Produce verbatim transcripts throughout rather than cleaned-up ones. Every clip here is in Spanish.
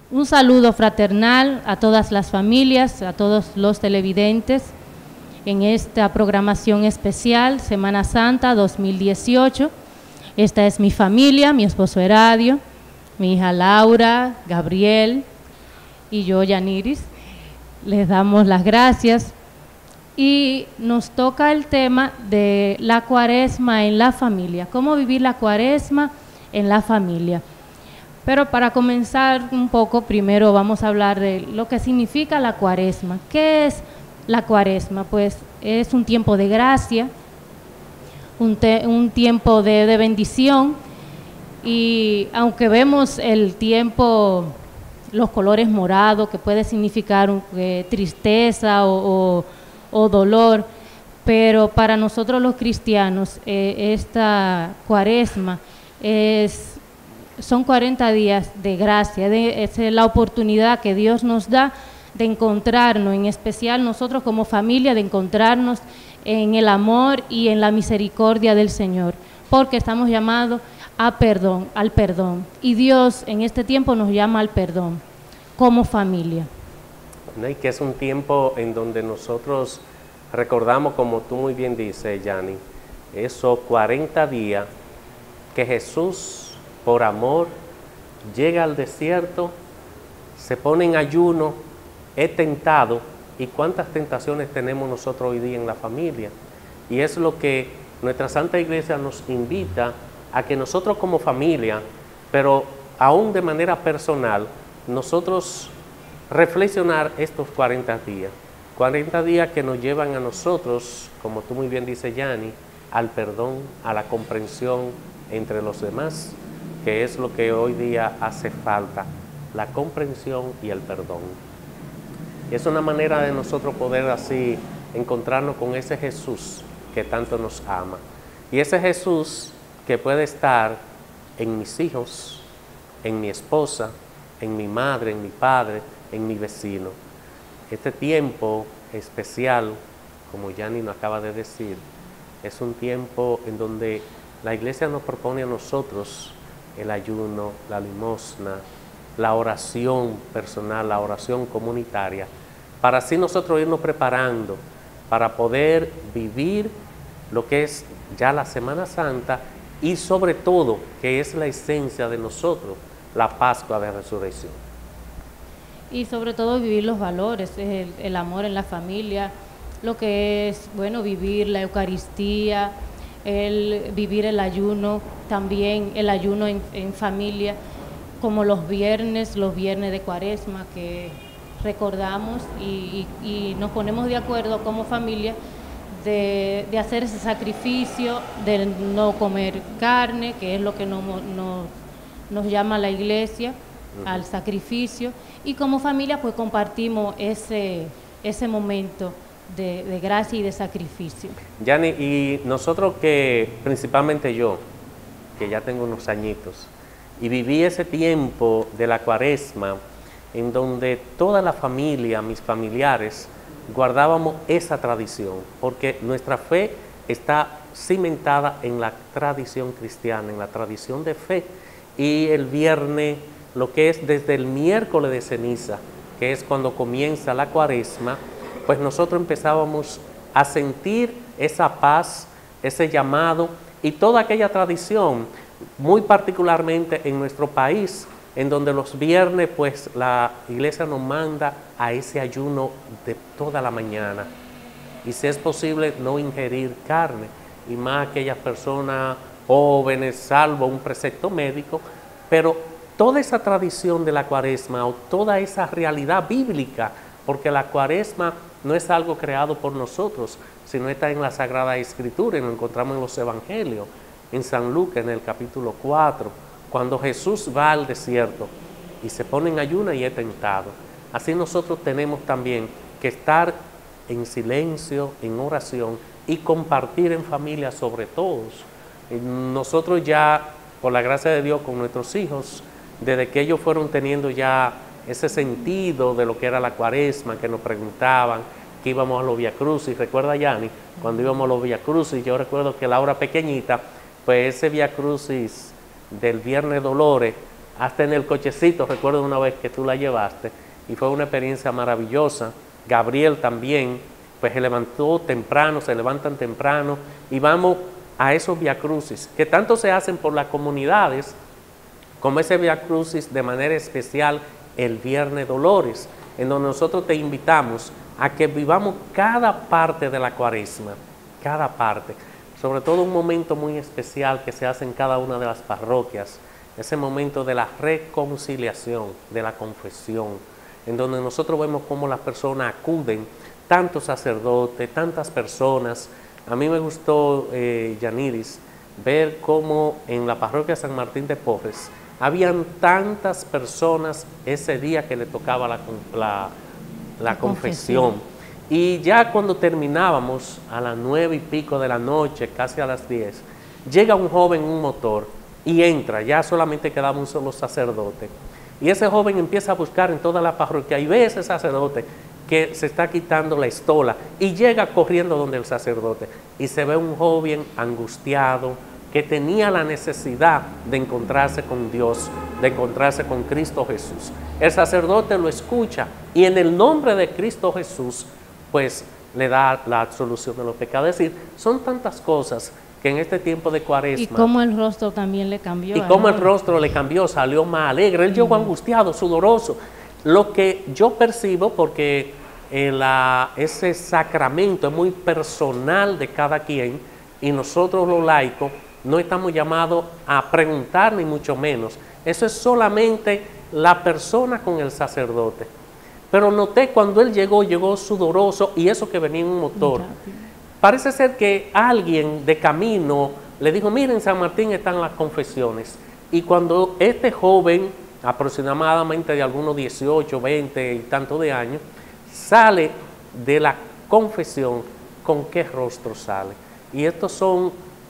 Un saludo fraternal a todas las familias, a todos los televidentes en esta programación especial Semana Santa dos mil dieciocho. Esta es mi familia, mi esposo Heradio, mi hija Laura, Gabriel y yo, Yaniris. Les damos las gracias y nos toca el tema de la cuaresma en la familia, cómo vivir la cuaresma en la familia. Pero para comenzar un poco, primero vamos a hablar de lo que significa la cuaresma. ¿Qué es la cuaresma? Pues es un tiempo de gracia, un, te, un tiempo de, de bendición, y aunque vemos el tiempo, los colores morados, que puede significar eh, tristeza o, o, o dolor, pero para nosotros los cristianos eh, esta cuaresma es... son cuarenta días de gracia, de, es la oportunidad que Dios nos da de encontrarnos, en especial nosotros como familia, de encontrarnos en el amor y en la misericordia del Señor, porque estamos llamados a perdón, al perdón, y Dios en este tiempo nos llama al perdón como familia. Y que es un tiempo en donde nosotros recordamos, como tú muy bien dices, Yani, esos cuarenta días que Jesús, por amor, llega al desierto, se pone en ayuno, es tentado. ¿Y cuántas tentaciones tenemos nosotros hoy día en la familia? Y es lo que nuestra Santa Iglesia nos invita a que nosotros como familia, pero aún de manera personal, nosotros reflexionar estos cuarenta días. cuarenta días que nos llevan a nosotros, como tú muy bien dices, Yani, al perdón, a la comprensión entre los demás, que es lo que hoy día hace falta, la comprensión y el perdón. Es una manera de nosotros poder así encontrarnos con ese Jesús que tanto nos ama. Y ese Jesús que puede estar en mis hijos, en mi esposa, en mi madre, en mi padre, en mi vecino. Este tiempo especial, como Yani nos acaba de decir, es un tiempo en donde la Iglesia nos propone a nosotros el ayuno, la limosna, la oración personal, la oración comunitaria, para así nosotros irnos preparando para poder vivir lo que es ya la Semana Santa y sobre todo, que es la esencia de nosotros, la Pascua de Resurrección. Y sobre todo vivir los valores, el, el amor en la familia, lo que es, bueno, vivir la Eucaristía, el vivir el ayuno, también el ayuno en, en familia, como los viernes, los viernes de Cuaresma que recordamos y, y, y nos ponemos de acuerdo como familia de, de hacer ese sacrificio, de no comer carne, que es lo que nos, nos, nos llama la Iglesia, uh-huh. al sacrificio, y como familia pues compartimos ese, ese momento De, de gracia y de sacrificio. Yani, y nosotros que, principalmente yo, que ya tengo unos añitos, y viví ese tiempo de la Cuaresma, en donde toda la familia, mis familiares, guardábamos esa tradición, porque nuestra fe está cimentada en la tradición cristiana, en la tradición de fe, y el viernes, lo que es desde el miércoles de ceniza, que es cuando comienza la Cuaresma, pues nosotros empezábamos a sentir esa paz, ese llamado y toda aquella tradición, muy particularmente en nuestro país, en donde los viernes pues la Iglesia nos manda a ese ayuno de toda la mañana y si es posible no ingerir carne, y más aquellas personas jóvenes, salvo un precepto médico, pero toda esa tradición de la Cuaresma o toda esa realidad bíblica, porque la Cuaresma no es algo creado por nosotros, sino está en la Sagrada Escritura, y lo encontramos en los Evangelios, en San Lucas, en el capítulo cuatro, cuando Jesús va al desierto y se pone en ayuno y es tentado. Así nosotros tenemos también que estar en silencio, en oración y compartir en familia sobre todos. Y nosotros ya, por la gracia de Dios, con nuestros hijos, desde que ellos fueron teniendo ya ese sentido de lo que era la Cuaresma, que nos preguntaban, que íbamos a los Via Crucis. Recuerda, Yani, cuando íbamos a los Via Crucis, yo recuerdo que Laura pequeñita, pues ese Via Crucis del Viernes Dolores, hasta en el cochecito, recuerdo una vez que tú la llevaste, y fue una experiencia maravillosa. Gabriel también, pues se levantó temprano, se levantan temprano, y vamos a esos viacrucis, que tanto se hacen por las comunidades, como ese viacrucis de manera especial el Viernes Dolores, en donde nosotros te invitamos a que vivamos cada parte de la Cuaresma, cada parte, sobre todo un momento muy especial que se hace en cada una de las parroquias, ese momento de la reconciliación, de la confesión, en donde nosotros vemos cómo las personas acuden, tantos sacerdotes, tantas personas. A mí me gustó, eh, Yaniris, ver cómo en la parroquia San Martín de Porres habían tantas personas ese día que le tocaba la, la, la confesión. confesión. Y ya cuando terminábamos, a las nueve y pico de la noche, casi a las diez, llega un joven en un motor y entra, ya solamente quedaba un solo sacerdote. Y ese joven empieza a buscar en toda la parroquia y ve a ese sacerdote que se está quitando la estola y llega corriendo donde el sacerdote y se ve un joven angustiado que tenía la necesidad de encontrarse con Dios, de encontrarse con Cristo Jesús. El sacerdote lo escucha y en el nombre de Cristo Jesús pues le da la absolución de los pecados. Es decir, son tantas cosas que en este tiempo de Cuaresma... Y cómo el rostro también le cambió. Y cómo el rostro le cambió, salió más alegre. Él mm. llegó angustiado, sudoroso. Lo que yo percibo, porque eh, la, ese sacramento es muy personal de cada quien, y nosotros los laicos no estamos llamados a preguntar ni mucho menos. Eso es solamente la persona con el sacerdote. Pero noté cuando él llegó, llegó sudoroso, y eso que venía en un motor. Parece ser que alguien de camino le dijo, miren, en San Martín están las confesiones. Y cuando este joven, aproximadamente de algunos dieciocho, veinte y tanto de años, sale de la confesión, ¿con qué rostro sale? Y estos son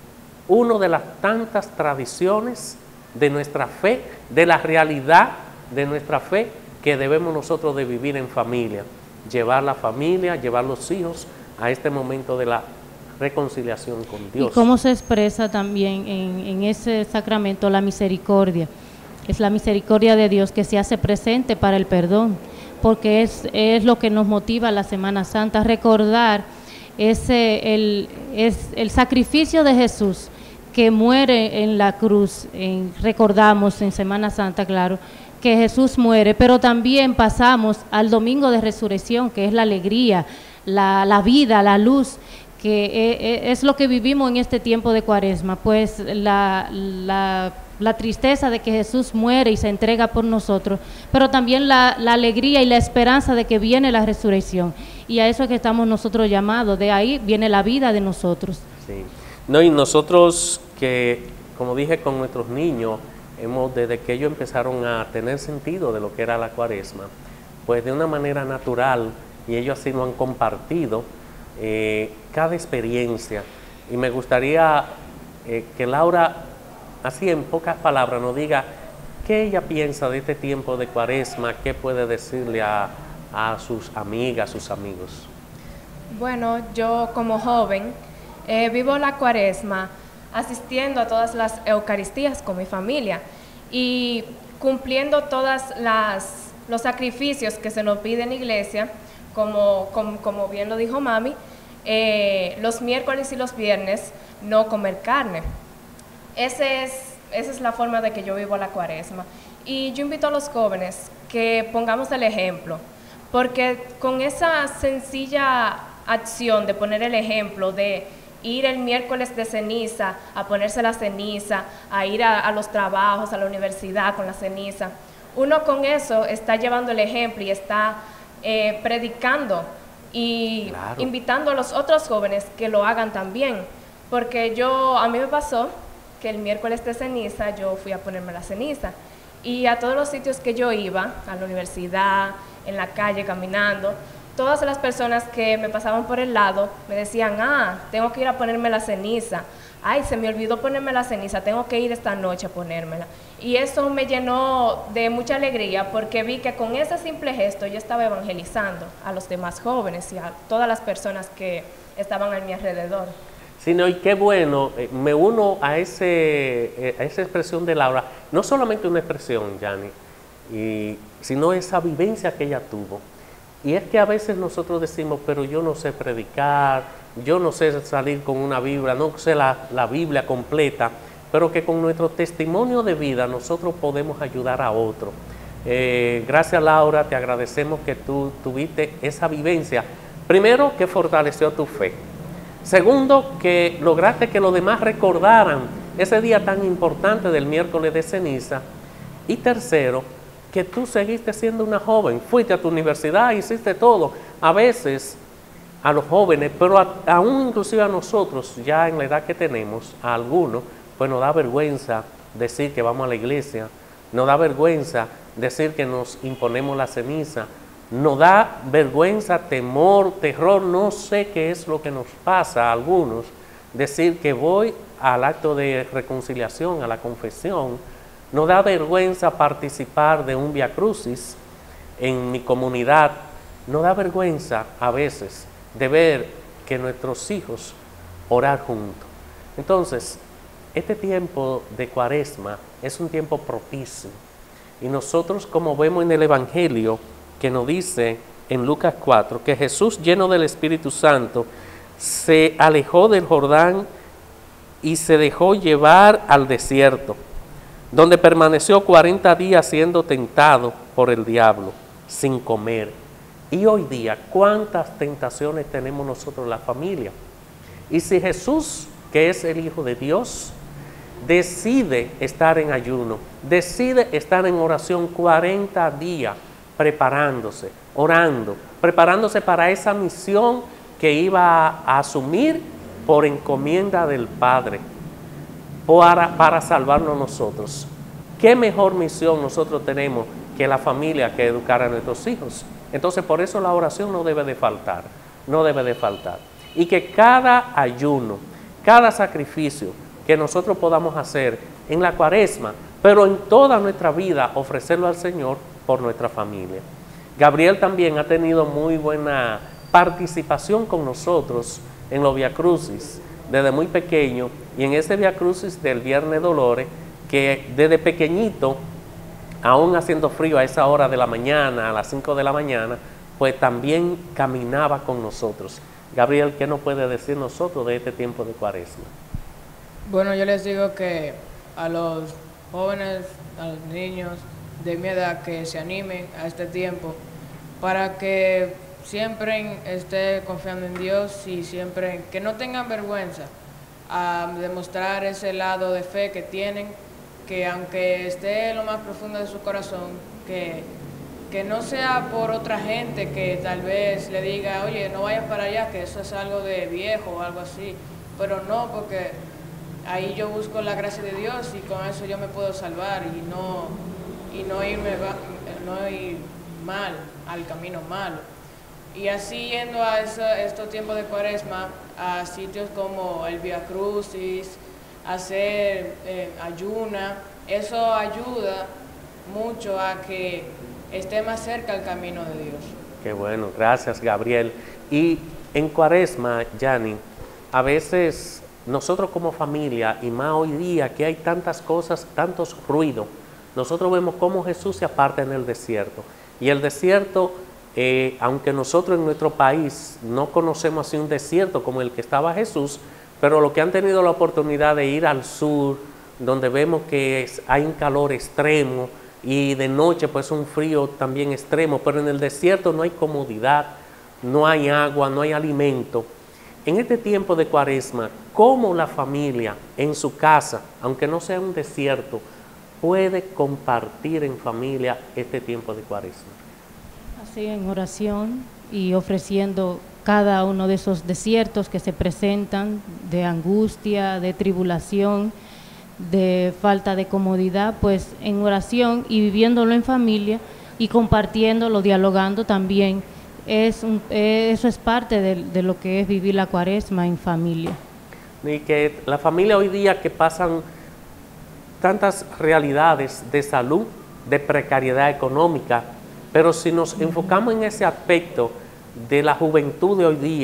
una de las tantas tradiciones de nuestra fe, de la realidad de nuestra fe, que debemos nosotros de vivir en familia, llevar la familia, llevar los hijos a este momento de la reconciliación con Dios. ¿Y cómo se expresa también en, en ese sacramento la misericordia? Es la misericordia de Dios que se hace presente para el perdón, porque es, es lo que nos motiva la Semana Santa, recordar ese, el, es el sacrificio de Jesús que muere en la cruz. En, recordamos en Semana Santa, claro, que Jesús muere, pero también pasamos al domingo de resurrección, que es la alegría, la, la vida, la luz, que es lo que vivimos en este tiempo de Cuaresma, pues la, la, la tristeza de que Jesús muere y se entrega por nosotros, pero también la, la alegría y la esperanza de que viene la resurrección, y a eso es que estamos nosotros llamados, de ahí viene la vida de nosotros. Sí. No, y nosotros que, como dije, con nuestros niños, hemos, desde que ellos empezaron a tener sentido de lo que era la Cuaresma, pues de una manera natural, y ellos así lo han compartido, eh, cada experiencia. Y me gustaría eh, que Laura, así en pocas palabras, nos diga qué ella piensa de este tiempo de Cuaresma, qué puede decirle a, a sus amigas, sus amigos. Bueno, yo como joven eh, vivo la Cuaresma asistiendo a todas las Eucaristías con mi familia y cumpliendo todos los sacrificios que se nos pide en iglesia, como, como, como bien lo dijo mami, eh, los miércoles y los viernes no comer carne. Ese es, esa es la forma de que yo vivo la Cuaresma. Y yo invito a los jóvenes que pongamos el ejemplo, porque con esa sencilla acción de poner el ejemplo, de ir el miércoles de ceniza, a ponerse la ceniza, a ir a, a los trabajos, a la universidad con la ceniza, uno con eso está llevando el ejemplo y está eh, predicando y claro, invitando a los otros jóvenes que lo hagan también, porque yo, a mí me pasó que el miércoles de ceniza yo fui a ponerme la ceniza, y a todos los sitios que yo iba, a la universidad, en la calle, caminando, todas las personas que me pasaban por el lado me decían, ah, tengo que ir a ponerme la ceniza, ay, se me olvidó ponerme la ceniza, tengo que ir esta noche a ponérmela. Y eso me llenó de mucha alegría, porque vi que con ese simple gesto yo estaba evangelizando a los demás jóvenes y a todas las personas que estaban a mi alrededor. sino y qué bueno, eh, me uno a, ese, eh, a esa expresión de Laura, no solamente una expresión, Yani, y, sino esa vivencia que ella tuvo. Y es que a veces nosotros decimos, pero yo no sé predicar, yo no sé salir con una Biblia, no sé la, la Biblia completa, pero que con nuestro testimonio de vida nosotros podemos ayudar a otro. Eh, gracias, Laura, te agradecemos que tú tuviste esa vivencia. Primero, que fortaleció tu fe. Segundo, que lograste que los demás recordaran ese día tan importante del miércoles de ceniza. Y tercero, que tú seguiste siendo una joven, fuiste a tu universidad, hiciste todo. A veces a los jóvenes, pero a, aún inclusive a nosotros, ya en la edad que tenemos, a algunos, pues nos da vergüenza decir que vamos a la iglesia, nos da vergüenza decir que nos imponemos la ceniza, nos da vergüenza, temor, terror, no sé qué es lo que nos pasa a algunos, decir que voy al acto de reconciliación, a la confesión. Nos da vergüenza participar de un Via Crucis en mi comunidad. Nos da vergüenza a veces de ver que nuestros hijos orar juntos. Entonces, este tiempo de Cuaresma es un tiempo propicio. Y nosotros, como vemos en el Evangelio, que nos dice en Lucas cuatro, que Jesús, lleno del Espíritu Santo, se alejó del Jordán y se dejó llevar al desierto, donde permaneció cuarenta días siendo tentado por el diablo, sin comer. Y hoy día, ¿cuántas tentaciones tenemos nosotros, la familia? Y si Jesús, que es el Hijo de Dios, decide estar en ayuno, decide estar en oración cuarenta días, preparándose, orando, preparándose para esa misión que iba a asumir por encomienda del Padre, para, para salvarnos nosotros. ¿Qué mejor misión nosotros tenemos que la familia, que educar a nuestros hijos? Entonces, por eso la oración no debe de faltar, no debe de faltar. Y que cada ayuno, cada sacrificio que nosotros podamos hacer en la Cuaresma, pero en toda nuestra vida, ofrecerlo al Señor por nuestra familia. Gabriel también ha tenido muy buena participación con nosotros en los Via Crucis desde muy pequeño, y en ese Via Crucis del Viernes Dolores, que desde pequeñito, aún haciendo frío a esa hora de la mañana, a las cinco de la mañana, pues también caminaba con nosotros. Gabriel, ¿qué nos puede decir nosotros de este tiempo de Cuaresma? Bueno, yo les digo que a los jóvenes, a los niños de mi edad, que se animen a este tiempo para que siempre estén confiando en Dios y siempre que no tengan vergüenza a demostrar ese lado de fe que tienen, que aunque esté en lo más profundo de su corazón, que, que no sea por otra gente que tal vez le diga, oye, no vayas para allá, que eso es algo de viejo o algo así, pero no, porque ahí yo busco la gracia de Dios y con eso yo me puedo salvar y no, y no irme no ir mal, al camino malo. Y así yendo a eso, estos tiempos de Cuaresma, a sitios como el Via Crucis, hacer eh, ayuna, eso ayuda mucho a que esté más cerca al camino de Dios. Qué bueno, gracias, Gabriel. Y en Cuaresma, Yani, a veces nosotros como familia, y más hoy día que hay tantas cosas, tantos ruidos, nosotros vemos cómo Jesús se aparta en el desierto. Y el desierto, eh, aunque nosotros en nuestro país no conocemos así un desierto como el que estaba Jesús, pero los que han tenido la oportunidad de ir al sur, donde vemos que es, hay un calor extremo y de noche pues un frío también extremo, pero en el desierto no hay comodidad, no hay agua, no hay alimento. En este tiempo de Cuaresma, ¿cómo la familia en su casa, aunque no sea un desierto, puede compartir en familia este tiempo de Cuaresma? Así, en oración y ofreciendo cada uno de esos desiertos que se presentan, de angustia, de tribulación, de falta de comodidad, pues en oración y viviéndolo en familia y compartiéndolo, dialogando también. Es un, eh, eso es parte de, de lo que es vivir la Cuaresma en familia. Y que la familia hoy día, que pasan tantas realidades de salud, de precariedad económica, pero si nos enfocamos en ese aspecto de la juventud de hoy día,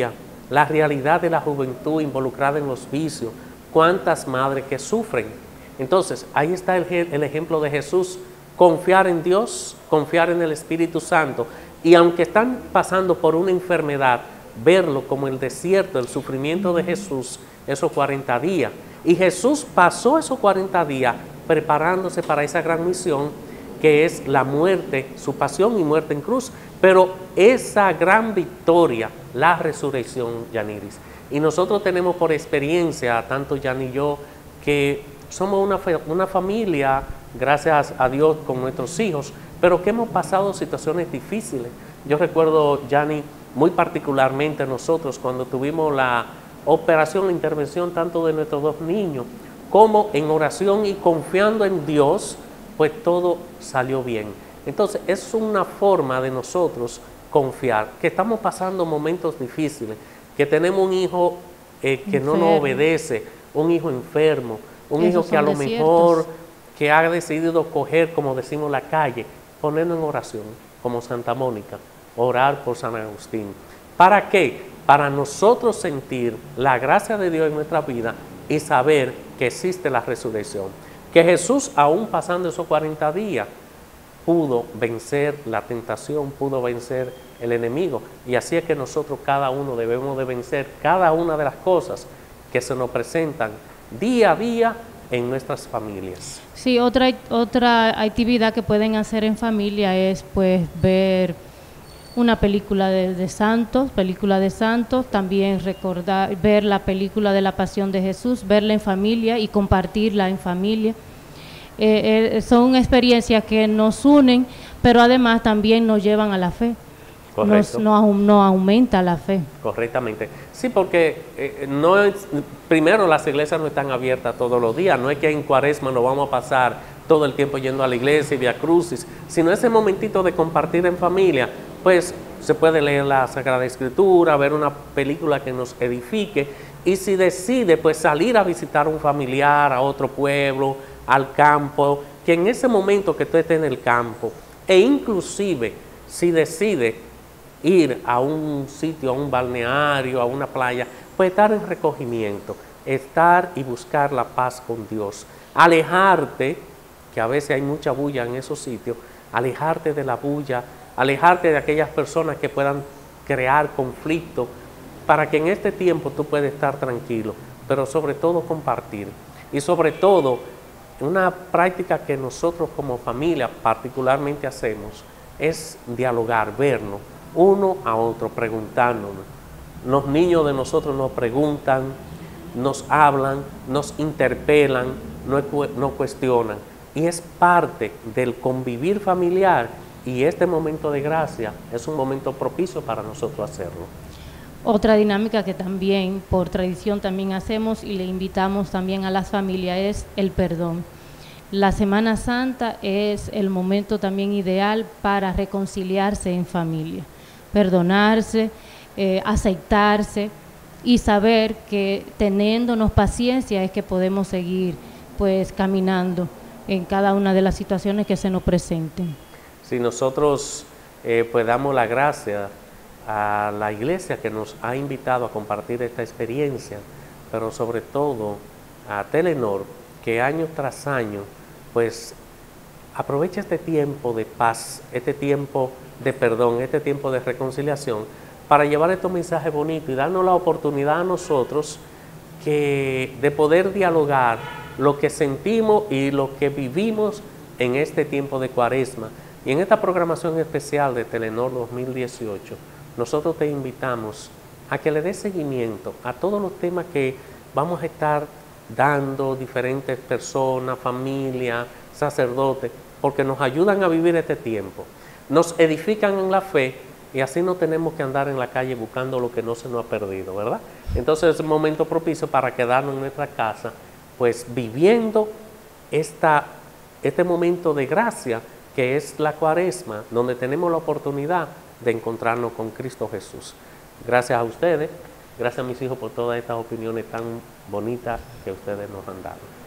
la realidad de la juventud involucrada en los vicios, cuántas madres que sufren. Entonces, ahí está el, el ejemplo de Jesús, confiar en Dios, confiar en el Espíritu Santo, y aunque están pasando por una enfermedad, verlo como el desierto, el sufrimiento de Jesús, esos cuarenta días. Y Jesús pasó esos cuarenta días preparándose para esa gran misión, que es la muerte, su pasión y muerte en cruz, pero esa gran victoria, la resurrección, Yaniris. Y nosotros tenemos por experiencia, tanto Yan y yo, que somos una, una familia, gracias a Dios, con nuestros hijos, pero que hemos pasado situaciones difíciles. Yo recuerdo, Yanni, muy particularmente nosotros, cuando tuvimos la operación, la intervención tanto de nuestros dos niños, como en oración y confiando en Dios, pues todo salió bien. Entonces, es una forma de nosotros confiar, que estamos pasando momentos difíciles, que tenemos un hijo eh, que enfermo. No nos obedece, un hijo enfermo, un Esos hijo que a lo desiertos. Mejor que ha decidido coger, como decimos, la calle, ponernos en oración, como Santa Mónica, orar por San Agustín. ¿Para qué? Para nosotros sentir la gracia de Dios en nuestra vida y saber que existe la resurrección. Que Jesús, aún pasando esos cuarenta días, pudo vencer la tentación, pudo vencer el enemigo. Y así es que nosotros cada uno debemos de vencer cada una de las cosas que se nos presentan día a día en nuestras familias. Sí, otra, otra actividad que pueden hacer en familia es pues ver una película de, de santos, película de santos, también recordar, ver la película de la Pasión de Jesús, verla en familia y compartirla en familia. Eh, eh, son experiencias que nos unen, pero además también nos llevan a la fe. Correcto. Nos, nos, nos aumenta la fe. Correctamente. Sí, porque eh, no es, primero las iglesias no están abiertas todos los días, no es que en Cuaresma nos vamos a pasar todo el tiempo yendo a la iglesia y vía crucis, sino ese momentito de compartir en familia, pues se puede leer la Sagrada Escritura, ver una película que nos edifique, y si decide pues salir a visitar a un familiar, a otro pueblo, al campo, que en ese momento que tú estés en el campo, e inclusive si decide ir a un sitio, a un balneario, a una playa, pues estar en recogimiento, estar y buscar la paz con Dios, alejarte, que a veces hay mucha bulla en esos sitios, alejarte de la bulla, alejarte de aquellas personas que puedan crear conflicto, para que en este tiempo tú puedas estar tranquilo, pero sobre todo compartir, y sobre todo una práctica que nosotros como familia particularmente hacemos, es dialogar, vernos, uno a otro, preguntándonos. Los niños de nosotros nos preguntan, nos hablan, nos interpelan, nos, nos cuestionan. Y es parte del convivir familiar, y este momento de gracia es un momento propicio para nosotros hacerlo. Otra dinámica que también por tradición también hacemos y le invitamos también a las familias es el perdón. La Semana Santa es el momento también ideal para reconciliarse en familia, perdonarse, eh, aceptarse y saber que teniéndonos paciencia es que podemos seguir pues caminando en cada una de las situaciones que se nos presenten. Si nosotros eh, pues damos la gracia a la iglesia que nos ha invitado a compartir esta experiencia, pero sobre todo a Telenor, que año tras año pues aprovecha este tiempo de paz, este tiempo de perdón, este tiempo de reconciliación, para llevar estos mensajes bonitos y darnos la oportunidad a nosotros que, de poder dialogar lo que sentimos y lo que vivimos en este tiempo de Cuaresma. Y en esta programación especial de Telenor dos mil dieciocho, nosotros te invitamos a que le des seguimiento a todos los temas que vamos a estar dando diferentes personas, familias, sacerdotes, porque nos ayudan a vivir este tiempo, nos edifican en la fe, y así no tenemos que andar en la calle buscando lo que no se nos ha perdido, ¿verdad? Entonces es un momento propicio para quedarnos en nuestra casa, pues viviendo esta, este momento de gracia que es la Cuaresma, donde tenemos la oportunidad de encontrarnos con Cristo Jesús. Gracias a ustedes, gracias a mis hijos por todas estas opiniones tan bonitas que ustedes nos han dado.